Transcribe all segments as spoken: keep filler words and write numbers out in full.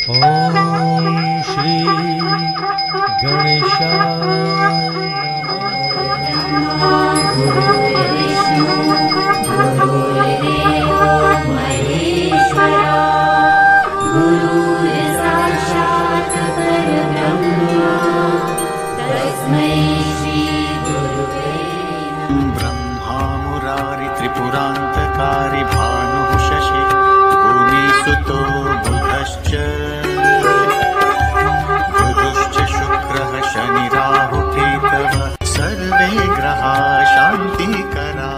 ओम श्री गणेशाय ब्रह्मा मुरारि त्रिपुरान्तकारी भानुः शशि भूमिसुतो बुधश्च बुधश्च शुक्रः शनि राहु केतवः सर्वे ग्रहाः शान्तिकराः।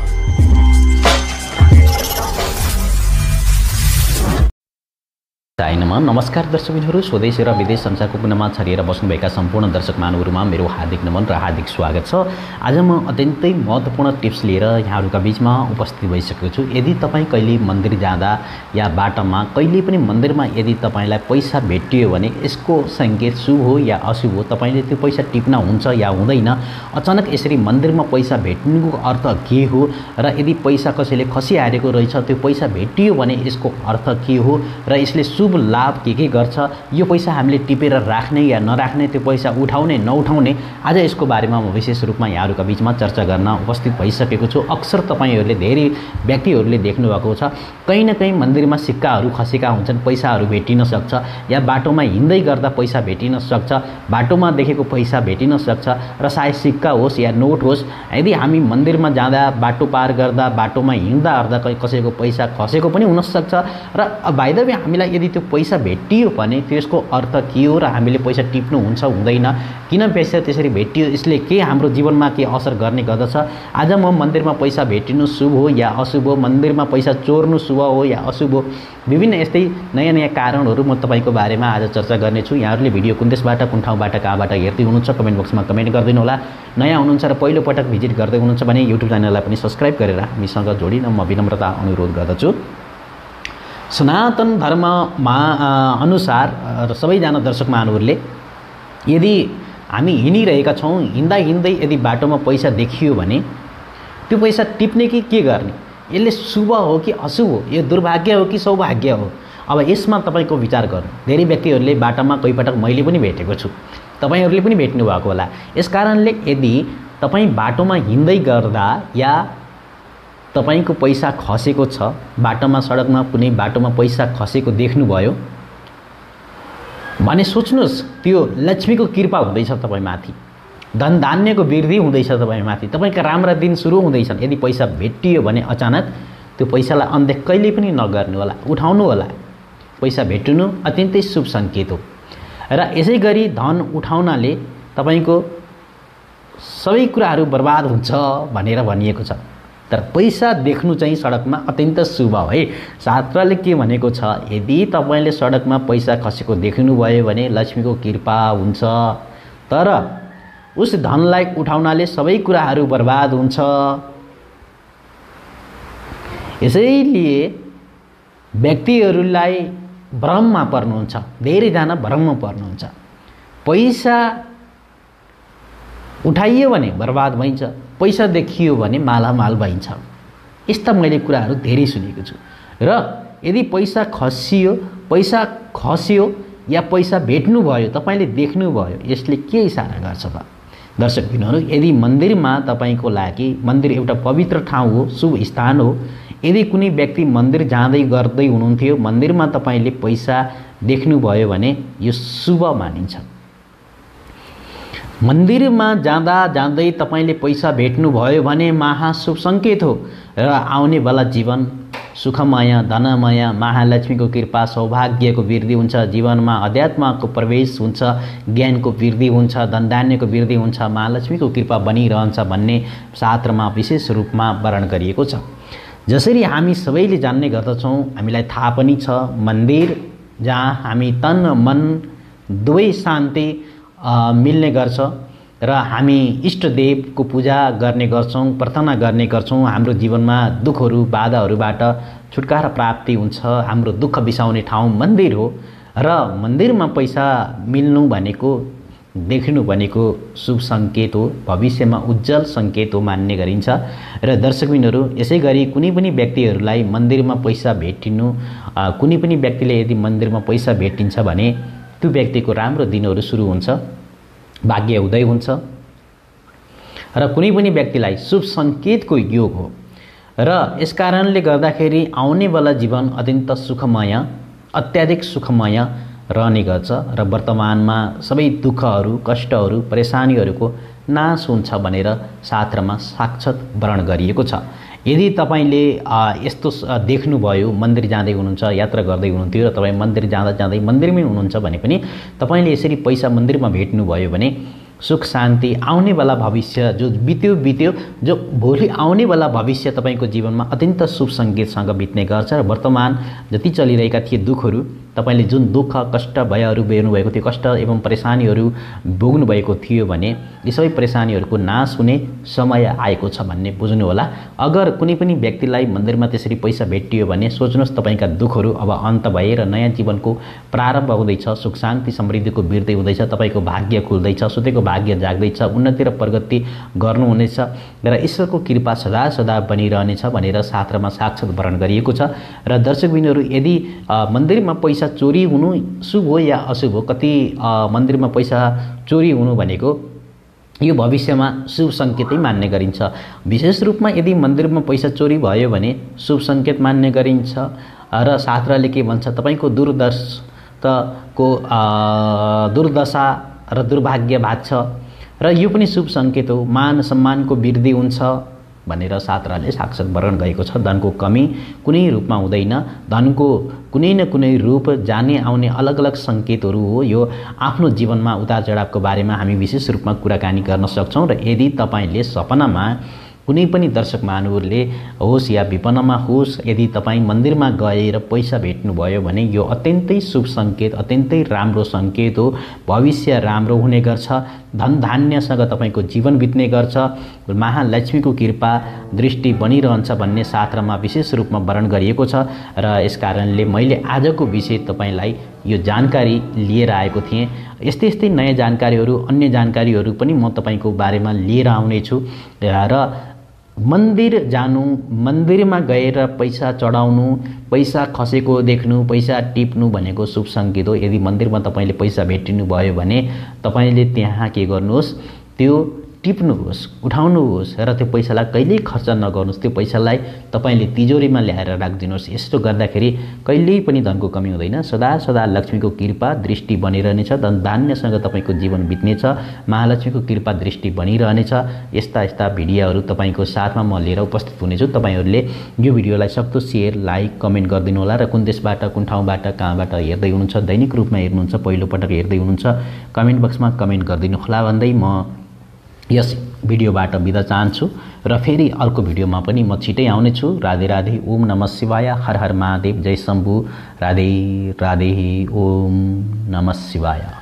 नमस्कार दर्शकबिनहरू, स्वदेश र विदेश संसारको कुनामा छरिएर बस्नुभएका सम्पूर्ण दर्शक महानुहरुमा मेरो हार्दिक नमन र हार्दिक स्वागत छ। आज म अत्यन्तै महत्त्वपूर्ण टिप्स लिएर यहाँहरूका बीचमा उपस्थित भइसकेको छु। यदि तपाईँ कहिले मन्दिर जाँदा या बाटोमा कहिले पनि मन्दिरमा यदि तपाईलाई पैसा भेटियो भने यसको संकेत शुभ हो या अशुभ हो, तपाईले त्यो पैसा टिप्न हुन्छ या हुँदैन। अचानक यसरी मन्दिरमा पैसा भेट्नुको अर्थ के हो र यदि पैसा कसैले खसिहारेको रहेछ त्यो पैसा भेटियो भने यसको अर्थ के हो र यसले शुभ लाभ के के गर्छ, यो पैसा हामीले टिपेर राख्ने या नराख्ने, त्यो पैसा उठाउने नउठाउने, आज यसको बारेमा म विशेष रूपमा यहाँहरूका बीचमा चर्चा गर्न उपस्थित भइसकेको छु। अक्सर तपाईहरूले धेरै व्यक्तिहरूले देख्नुभएको छ, कहीँ न कहीँ मन्दिरमा सिक्काहरू खसेका हुन्छन्, पैसाहरू भेटिन सक्छ या बाटोमा हिँड्दै गर्दा पैसा भेटिन सक्छ, बाटोमा देखेको पैसा भेटिन सक्छ र सायद सिक्का होस् या नोट होस्। यदि हामी मन्दिरमा जाँदा, बाटो पार गर्दा, बाटोमा हिँड्दा ओर्दा कसैको पैसा खसेको पनि हुनसक्छ र बाइ द वे हामीलाई यदि त्यो पैसा भेटियो भने त्यसको अर्थ के हो र हामीले पैसा टिप्नु हुन्छ हुँदैन, किन पैसा त्यसरी भेटियो, यसले के हाम्रो जीवनमा के असर गर्ने गर्दछ। आज म मन्दिरमा पैसा भेटिनु शुभ हो या अशुभ हो, मन्दिरमा पैसा चोर्नु शुभ हो या अशुभ हो, विभिन्न यस्तै नयाँ नयाँ कारणहरू म तपाईँको बारेमा आज चर्चा गर्नेछु। यहाँहरूले भिडियो कुन देशबाट, कुन ठाउँबाट, कहाँबाट हेर्दै हुनुहुन्छ कमेन्ट बक्समा कमेन्ट गरिदिनु होला। नयाँ हुनुहुन्छ र पहिलो पटक भिजिट गर्दै हुनुहुन्छ भने युट्युब च्यानललाई पनि सब्स्क्राइब गरेर हामीसँग जोडिन म विनम्रता अनुरोध गर्दछु। सनातन धर्ममा अनुसार र सबैजना दर्शक महानुहरुले यदि हामी हिँडिरहेका छौँ, हिँड्दा हिँड्दै यदि बाटोमा पैसा देखियो भने त्यो पैसा टिप्ने कि के गर्ने, यसले शुभ हो कि अशुभ हो, यो दुर्भाग्य हो कि सौभाग्य हो, अब यसमा तपाईको विचार गर्नु। धेरै व्यक्तिहरूले बाटोमा कोही पटक मैले पनि भेटेको छु, तपाईहरूले पनि भेट्नु भएको होला। यसकारणले यदि तपाईँ बाटोमा हिँड्दै गर्दा या तपाईको पैसा खसेको छ, बाटोमा सडकमा कुनै बाटोमा पैसा खसेको देख्नुभयो भने सोच्नुहोस् त्यो लक्ष्मीको कृपा हुँदैछ तपाईमाथि, धन धान्यको वृद्धि हुँदैछ तपाईमाथि, तपाईका राम्रा दिन सुरु हुँदैछन्। यदि पैसा भेटियो भने अचानक त्यो पैसालाई अनदेख कहिले पनि नगर्नु होला, उठाउनु होला। पैसा भेट्नु अत्यन्तै शुभ सङ्केत हो र यसै गरी धन उठाउनाले तपाईको सबै कुराहरू बर्बाद हुन्छ भनेर भनिएको छ। तर पैसा देख्नु चाहिँ सडकमा अत्यन्त शुभ हो है। शास्त्रले के भनेको छ, यदि तपाईले सडकमा पैसा खसेको देख्नुभयो भने लक्ष्मीको कृपा हुन्छ, तर उस धनलाई उठाउनाले सबै कुराहरू बर्बाद हुन्छ। यसैले व्यक्तिहरूलाई भ्रममा पर्नुहुन्छ, धेरैजना भ्रममा पर्नुहुन्छ। पैसा उठाइयो भने बर्बाद भइन्छ, पैसा देखियो भने मालामाल भइन्छ। यस्ता मैले कुराहरू धेरै सुनेको छु। र यदि पैसा खसियो, पैसा खस्यो या पैसा भेट्नुभयो, तपाईले देख्नुभयो, यसले के इशारा गर्छ त दर्शकबिनहरू? यदि मन्दिरमा तपाईको लागि, मन्दिर एउटा पवित्र ठाउँ हो, शुभ स्थान हो, यदि कुनै व्यक्ति मन्दिर जाँदै गर्दै हुनुहुन्थ्यो, मन्दिरमा तपाईले पैसा देख्नुभयो भने यो शुभ मानिन्छ। मन्दिरमा जाँदा जाँदै तपाईले पैसा भेट्नुभयो भने महाशुभ सङ्केत हो र आउने वाला जीवन सुखमय, धनमय, महालक्ष्मीको कृपा, सौभाग्यको वृद्धि हुन्छ, जीवनमा अध्यात्मको प्रवेश हुन्छ, ज्ञानको वृद्धि हुन्छ, धनधान्यको वृद्धि हुन्छ, महालक्ष्मीको कृपा बनिरहन्छ भन्ने शास्त्रमा विशेष रूपमा वर्णन गरिएको छ। जसरी हामी सबैले जान्ने गर्दछौँ, हामीलाई थाहा पनि छ, मन्दिर जहाँ हामी तन मन दुवै शान्ति मिल्ने गर्छ र हामी इष्टदेवको पूजा गर्ने गर्छौँ, प्रार्थना गर्ने गर्छौँ। हाम्रो जीवनमा दुःखहरू बाधाहरूबाट छुटकारा प्राप्ति हुन्छ। हाम्रो दुःख बिसाउने ठाउँ मन्दिर हो र मन्दिरमा पैसा मिल्नु भनेको देखिनु भनेको शुभ सङ्केत हो, भविष्यमा उज्जवल सङ्केत हो मान्ने गरिन्छ। र दर्शकबिनहरू यसै गरी कुनै पनि व्यक्तिहरूलाई मन्दिरमा पैसा भेटिनु, कुनै पनि व्यक्तिले यदि मन्दिरमा पैसा भेटिन्छ भने त्यो व्यक्तिको राम्रो दिनहरू सुरु हुन्छ, भाग्य उदय हुन्छ र कुनै पनि व्यक्तिलाई शुभ सङ्केतको योग हो र यस कारणले गर्दाखेरि आउनेवाला जीवन अत्यन्त सुखमय, अत्याधिक सुखमय रहने गर्छ र वर्तमानमा सबै दुःखहरू, कष्टहरू, परेशानीहरूको नाश हुन्छ भनेर शास्त्रमा साक्षात वर्णन गरिएको छ। यदि तपाईले यस्तो देख्नुभयो, मन्दिर जाँदै हुनुहुन्छ, यात्रा गर्दै हुनुहुन्थ्यो र तपाईँ मन्दिर जाँदा जाँदै मन्दिरमै हुनुहुन्छ भने पनि तपाईले यसरी पैसा मन्दिरमा भेट्नुभयो भने सुख शान्ति, आउनेवाला भविष्य जो बित्यो बित्यो जो भोलि आउनेवाला भविष्य तपाईँको जीवनमा अत्यन्त शुभ सङ्केतसँग बित्ने गर्छ र वर्तमान जति चलिरहेका थिए दुःखहरू, तपाईले जुन दुःख कष्ट भयहरू बेर्नुभएको थियो, कष्ट एवं परेशानीहरू भोग्नुभएको थियो भने यी सबै परेशानीहरूको नाश हुने समय आएको छ भन्ने बुझ्नु होला। अगर कुनै पनि व्यक्तिलाई मन्दिरमा त्यसरी पैसा भेटियो भने सोच्नुहोस् तपाईँका दुःखहरू अब अन्त भएर नयाँ जीवनको प्रारम्भ हुँदैछ, सुख शान्ति समृद्धिको वृद्धि हुँदैछ, तपाईँको भाग्य खुल्दैछ, सुतेको भाग्य जाग्दैछ, उन्नति र प्रगति गर्नुहुनेछ र ईश्वरको कृपा सदा सदा बनिरहनेछ भनेर शास्त्रमा साक्षात वर्णन गरिएको छ। र दर्शकबिनहरू यदि मन्दिरमा पैसा चोरी हुनु शुभ हो या अशुभ हो, कति मन्दिरमा पैसा चोरी हुनु भनेको यो भविष्यमा शुभ सङ्केतै मान्ने गरिन्छ। विशेष रूपमा यदि मन्दिरमा पैसा चोरी भयो भने शुभ सङ्केत मान्ने गरिन्छ र शास्त्रले के भन्छ, तपाईँको दुर्दशाको दुर्दशा र दुर्भाग्य भाग्छ र यो पनि शुभ सङ्केत हो, मान सम्मानको वृद्धि हुन्छ भनेर शास्त्रले साक्षात वर्णन गरेको छ। धनको कमी कुनै रूपमा हुँदैन, धनको कुनै न कुनै रूप जाने आउने अलग अलग सङ्केतहरू हो। यो आफ्नो जीवनमा उतार चढावको बारेमा हामी विशेष रूपमा कुराकानी गर्न सक्छौँ र यदि तपाईँले सपनामा कुनै पनि दर्शक महानुभावले होस् या विपन्नमा होस्, यदि तपाईँ मन्दिरमा गएर पैसा भेट्नुभयो भने यो अत्यन्तै शुभ सङ्केत, अत्यन्तै राम्रो सङ्केत हो। भविष्य राम्रो हुने गर्छ, धन धान्यसँग तपाईँको जीवन बित्ने गर्छ, महालक्ष्मीको कृपा दृष्टि बनिरहन्छ भन्ने शास्त्रमा विशेष रूपमा वर्णन गरिएको छ। र यस कारणले मैले आजको विषय तपाईँलाई यो जानकारी लिएर आएको थिएँ। यस्तै यस्तै नयाँ जानकारीहरू, अन्य जानकारीहरू पनि म तपाईँको बारेमा लिएर आउनेछु र मन्दिर जानु, मन्दिरमा गएर पैसा चढाउनु, पैसा खसेको देख्नु, पैसा टिप्नु भनेको शुभ सङ्केत हो। यदि मन्दिरमा तपाईँले पैसा भेटिनु भयो भने तपाईँले त्यहाँ के गर्नुहोस्, त्यो टिप्नुहोस्, उठाउनुहोस् र त्यो पैसालाई कहिल्यै खर्च नगर्नुहोस्। त्यो पैसालाई तपाईँले तिजोरीमा ल्याएर राखिदिनुहोस्। यस्तो गर्दाखेरि कहिल्यै पनि धनको कमी हुँदैन, सदा सदा लक्ष्मीको कृपा दृष्टि बनिरहनेछ, धन धान्यसँग तपाईँको जीवन बित्नेछ, महालक्ष्मीको कृपा दृष्टि बनिरहनेछ। यस्ता यस्ता भिडियोहरू तपाईँको साथमा म लिएर उपस्थित हुनेछु। तपाईँहरूले यो भिडियोलाई सक्दो सेयर, लाइक, कमेन्ट गरिदिनु होला र कुन देशबाट, कुन ठाउँबाट, कहाँबाट हेर्दै हुनुहुन्छ, दैनिक रूपमा हेर्नुहुन्छ, पहिलोपटक हेर्दै हुनुहुन्छ, कमेन्ट बक्समा कमेन्ट गरिदिनु होला भन्दै म यस भिडियोबाट बिदा चाहन्छु र फेरि अर्को भिडियोमा पनि म छिटै आउनेछु। राधे राधे, ओम नमः शिवाय, हर हर महादेव, जय शम्भु, राधे राधे, ओम नमः शिवाय।